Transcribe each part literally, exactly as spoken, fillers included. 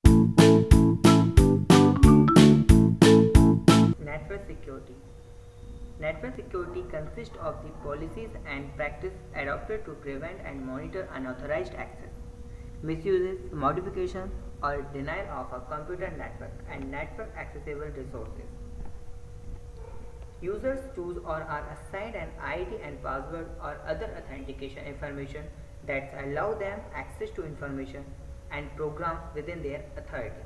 Network security. Network security consists of the policies and practice adopted to prevent and monitor unauthorized access, misuses, modification, or denial of a computer network and network accessible resources. Users choose or are assigned an I D and password or other authentication information that allow them access to information and programs within their authority.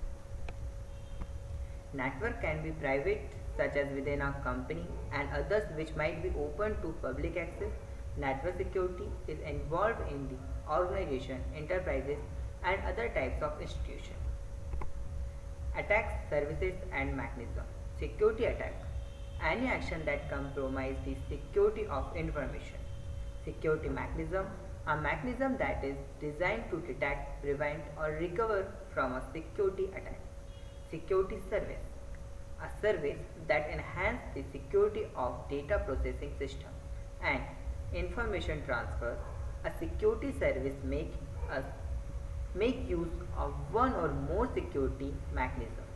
Network can be private, such as within a company, and others which might be open to public access. Network security is involved in the organization, enterprises, and other types of institutions. Attacks, services, and mechanisms. Security attack. Any action that compromises the security of information. Security mechanism. A mechanism that is designed to detect, prevent, or recover from a security attack. Security service. A service that enhances the security of data processing system and information transfer. A security service make us make use of one or more security mechanisms.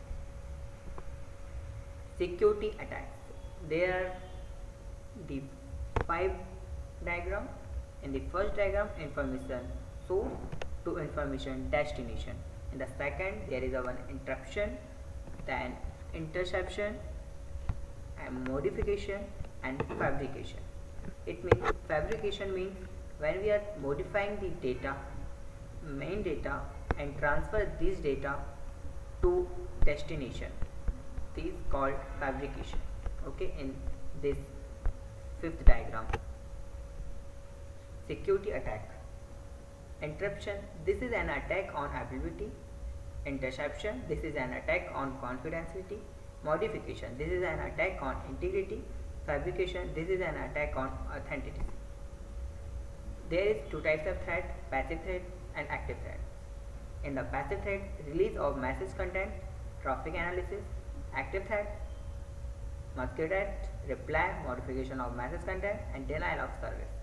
Security attacks. There are the five diagram. In the first diagram, information source to information destination. In the second, there is a one interruption, then interception, and modification, and fabrication. It means fabrication means when we are modifying the data, main data, and transfer this data to destination. This is called fabrication. Okay, in this fifth diagram. Security attack. Interruption. This is an attack on availability. Interception. This is an attack on confidentiality. Modification. This is an attack on integrity. Fabrication. This is an attack on authenticity. There is two types of threat: passive threat and active threat. In the passive threat, release of message content, traffic analysis. Active threat, masquerade, reply, modification of message content, and denial of service.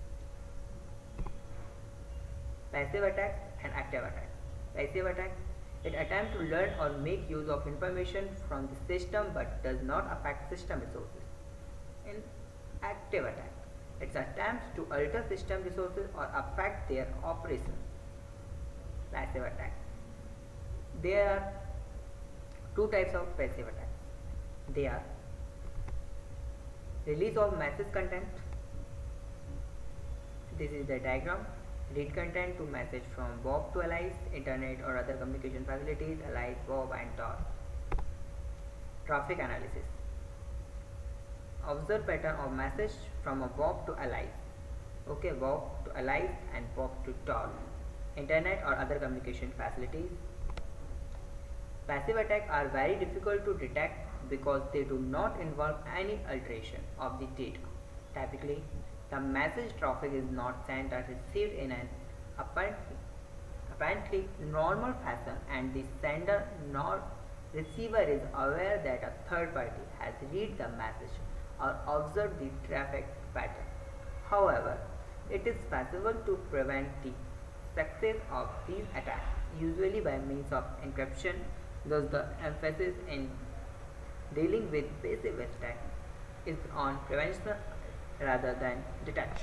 Passive attack and active attack. Passive attack, it attempts to learn or make use of information from the system but does not affect system resources. In active attack, it attempts to alter system resources or affect their operation. Passive attack. There are two types of passive attacks. They are release of message content. This is the diagram. Read content to message from Bob to Alice, internet or other communication facilities, Alice, Bob, and Tor. Traffic analysis. Observe pattern of message from a Bob to Alice. Okay, Bob to Alice and Bob to Tor. Internet or other communication facilities. Passive attacks are very difficult to detect because they do not involve any alteration of the data. Typically, the message traffic is not sent or received in an apparently, apparently normal fashion, and the sender nor receiver is aware that a third party has read the message or observed the traffic pattern. However, it is possible to prevent the success of these attacks, usually by means of encryption. Thus, the emphasis in dealing with passive attack is on prevention rather than detection.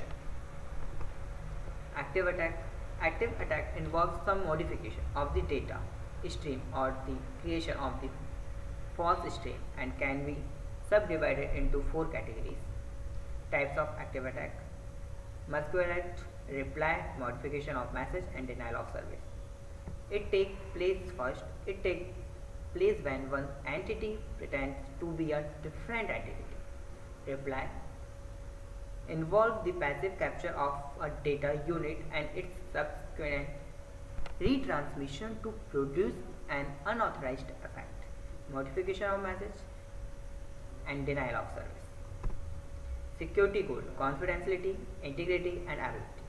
Active attack. Active attack involves some modification of the data stream or the creation of the false stream and can be subdivided into four categories. Types of active attack: masquerade, reply, modification of message, and denial of service. It takes place first. It takes place when one entity pretends to be a different entity. Reply involves the passive capture of a data unit and its subsequent retransmission to produce an unauthorized effect. Modification of message and denial of service. Security goal: confidentiality, integrity, and availability.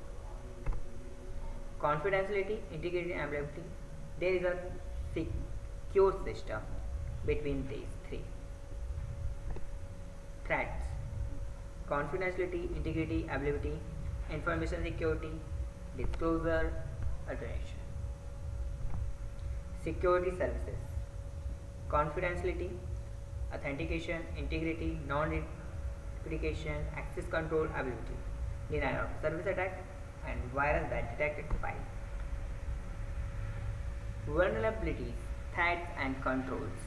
Confidentiality, integrity, and availability. There is a secure system between these three. Threats: confidentiality, integrity, availability, information security, disclosure, alternation. Security services, confidentiality, authentication, integrity, non-replication, access control, ability, denial of service attack, and virus that detect expire. Vulnerabilities, threats, and controls.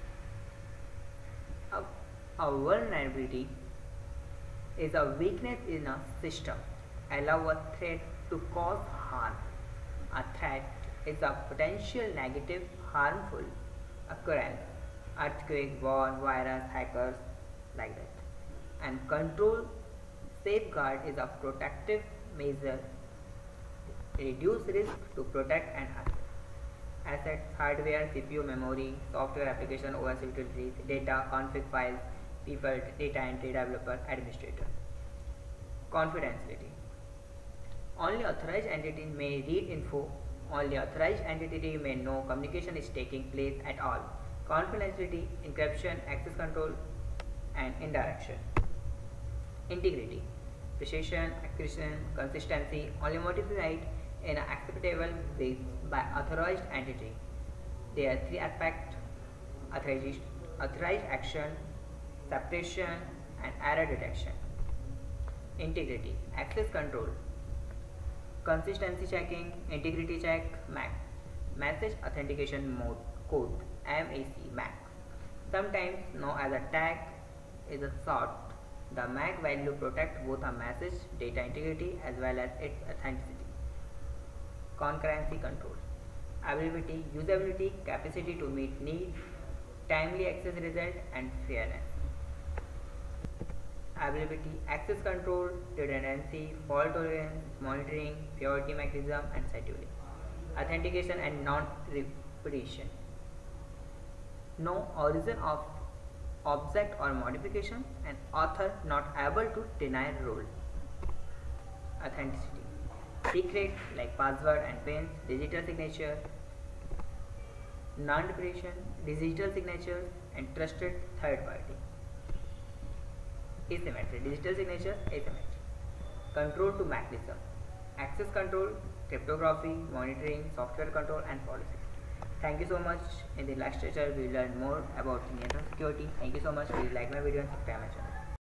A, a vulnerability is a weakness in a system, allow a threat to cause harm. A threat is a potential negative, harmful occurrence, earthquake, war, virus, hackers, like that. And control, safeguard is a protective measure, reduce risk to protect an asset. Assets, hardware, C P U, memory, software, application, O S utilities, data, config files, people, data entry, developer, administrator. Confidentiality. Only authorized entity may read info. Only authorized entity may know communication is taking place at all. Confidentiality, encryption, access control, and indirection. Integrity. Precision, accuracy, consistency. Only modified in an acceptable way by authorized entity. There are three aspects: authorized, authorized action, separation, and error detection. Integrity, access control, consistency checking, integrity check, M A C, message authentication mode code, M A C, M A C. Sometimes known as a tag is a sort. The M A C value protects both a message data integrity as well as its authenticity. Concurrency control, availability, usability, capacity to meet needs, timely access result, and fairness. Availability, access control, redundancy, fault tolerance, monitoring, purity mechanism, and scheduling. Authentication and non-repetition. No origin of object or modification, and author not able to deny role. Authenticity. Secret like password and pins, digital signature, non-repetition, digital signatures, and trusted third party. Asymmetry, digital signatures, asymmetry. Control to mechanism, access control, cryptography, monitoring, software control, and policy. Thank you so much. In the last lecture, we learned more about network security. Thank you so much. Please like my video and subscribe my channel.